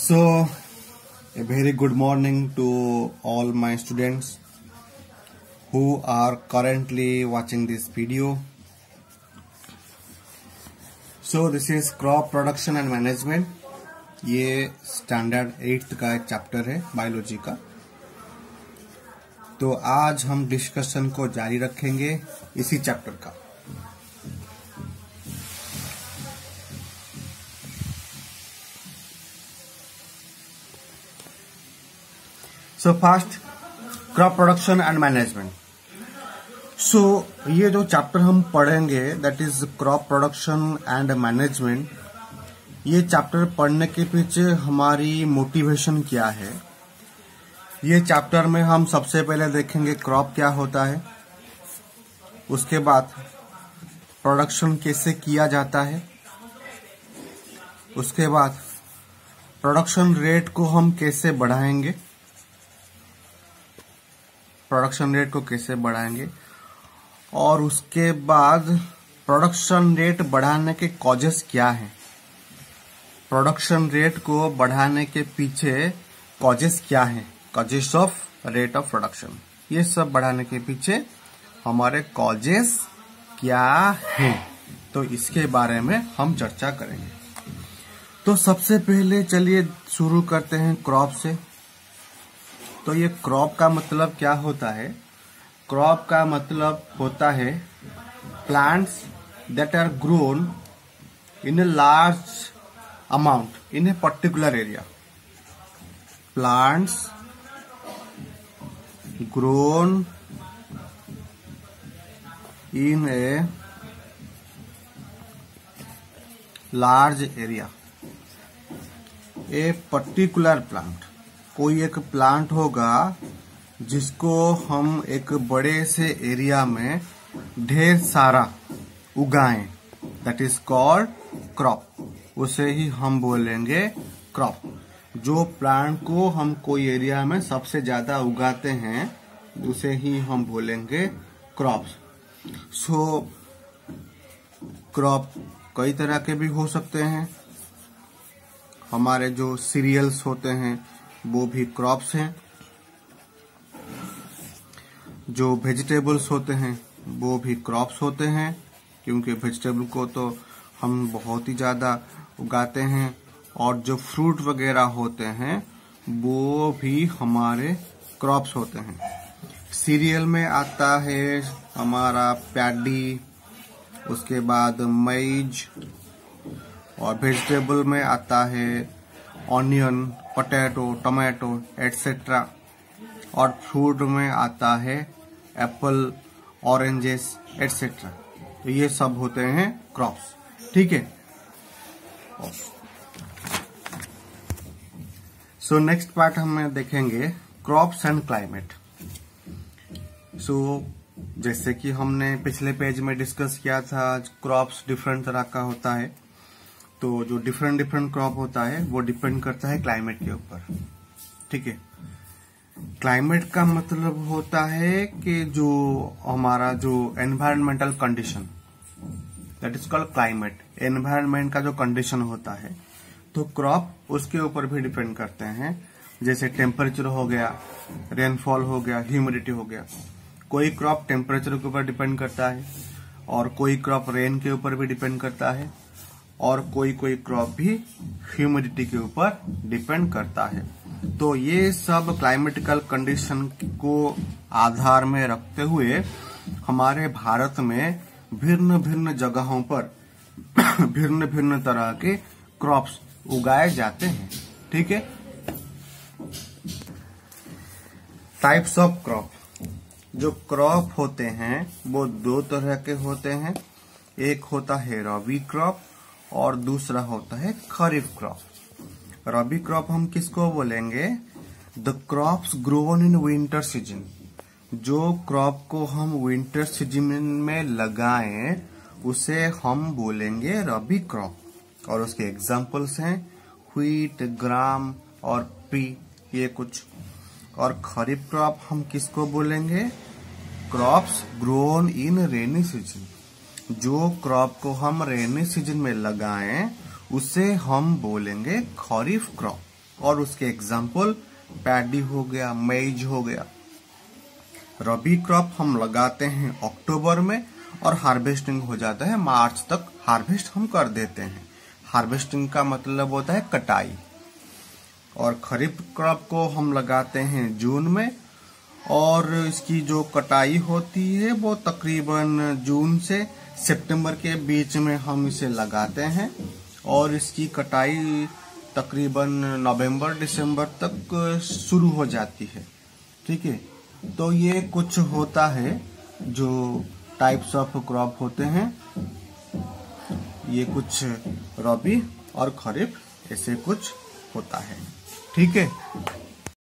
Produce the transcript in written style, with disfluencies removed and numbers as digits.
So, a very good morning to all my students who are currently watching this video. So, this is crop production and management. ये standard 8th का एक chapter है biology का। तो आज हम discussion को जारी रखेंगे इसी चैप्टर का। So first, crop production and management. So ये जो चैप्टर हम पढ़ेंगे that is crop production and management. ये चैप्टर पढ़ने के पीछे हमारी मोटिवेशन क्या है। ये चैप्टर में हम सबसे पहले देखेंगे क्रॉप क्या होता है, उसके बाद प्रोडक्शन कैसे किया जाता है, उसके बाद प्रोडक्शन रेट को हम कैसे बढ़ाएंगे, और उसके बाद प्रोडक्शन रेट बढ़ाने के कॉजेस क्या हैं, प्रोडक्शन रेट को बढ़ाने के पीछे कॉजेस क्या हैं, causes of rate of production. ये सब बढ़ाने के पीछे हमारे कॉजेस क्या हैं, तो इसके बारे में हम चर्चा करेंगे। तो सबसे पहले चलिए शुरू करते हैं क्रॉप से। तो ये क्रॉप का मतलब क्या होता है? क्रॉप का मतलब होता है plants that are grown in a large amount in a particular area. Plants grown in a large area. A particular plant, कोई एक प्लांट होगा जिसको हम एक बड़े से एरिया में ढेर सारा उगाएं, दैट इज कॉल्ड क्रॉप। उसे ही हम बोलेंगे क्रॉप। जो प्लांट को हम कोई एरिया में सबसे ज्यादा उगाते हैं उसे ही हम बोलेंगे क्रॉप्स। सो क्रॉप कई तरह के भी हो सकते हैं। हमारे जो सीरियल्स होते हैं वो भी क्रॉप्स हैं। जो वेजिटेबल्स होते हैं वो भी क्रॉप्स होते हैं, क्योंकि वेजिटेबल को तो हम बहुत ही ज्यादा उगाते हैं। और जो फ्रूट वगैरह होते हैं वो भी हमारे क्रॉप्स होते हैं। सीरियल में आता है हमारा पैडी, उसके बाद मैज, और वेजिटेबल में आता है ऑनियन, पोटैटो, टमाटो एटसेट्रा, और फ्रूट में आता है एप्पल, ऑरेंजेस एटसेट्रा। तो ये सब होते हैं क्रॉप्स, ठीक है। सो नेक्स्ट पार्ट हम देखेंगे क्रॉप्स एंड क्लाइमेट। सो जैसे कि हमने पिछले पेज में डिस्कस किया था, क्रॉप्स डिफरेंट तरह का होता है। तो जो डिफरेंट क्रॉप होता है वो डिपेंड करता है क्लाइमेट के ऊपर, ठीक है। क्लाइमेट का मतलब होता है कि जो हमारा जो environmental condition, that is called climate. Environment का जो कंडीशन होता है तो क्रॉप उसके ऊपर भी डिपेंड करते हैं। जैसे टेम्परेचर हो गया, रेनफॉल हो गया, ह्यूमिडिटी हो गया। कोई क्रॉप टेम्परेचर के ऊपर डिपेंड करता है, और कोई क्रॉप रेन के ऊपर भी डिपेंड करता है, और कोई क्रॉप भी ह्यूमिडिटी के ऊपर डिपेंड करता है। तो ये सब क्लाइमेटिकल कंडीशन को आधार में रखते हुए हमारे भारत में भिन्न भिन्न जगहों पर भिन्न भिन्न तरह के क्रॉप्स उगाए जाते हैं, ठीक है। Types of crop. जो क्रॉप होते हैं वो दो तरह के होते हैं। एक होता है रबी क्रॉप और दूसरा होता है खरीफ क्रॉप। रबी क्रॉप हम किसको बोलेंगे? The crops grown in winter season. जो क्रॉप को हम विंटर सीजन में लगाएं उसे हम बोलेंगे रबी क्रॉप। और उसके एग्जाम्पल्स हैं व्हीट, ग्राम और पी, ये कुछ। और खरीफ क्रॉप हम किसको बोलेंगे? Crops grown in rainy season. जो क्रॉप को हम रेनी सीजन में लगाएं उसे हम बोलेंगे खरीफ क्रॉप, और उसके एग्जाम्पल पैडी हो गया, मेज हो गया। रबी क्रॉप हम लगाते हैं अक्टूबर में और हार्वेस्टिंग हो जाता है मार्च तक, हार्वेस्ट हम कर देते हैं। हार्वेस्टिंग का मतलब होता है कटाई। और खरीफ क्रॉप को हम लगाते हैं जून में और इसकी जो कटाई होती है वो तकरीबन जून से सितंबर के बीच में हम इसे लगाते हैं और इसकी कटाई तकरीबन नवंबर दिसंबर तक शुरू हो जाती है। ठीक है, तो ये कुछ होता है जो टाइप्स ऑफ क्रॉप होते हैं, ये कुछ रबी और खरीफ ऐसे कुछ होता है। ठीक है।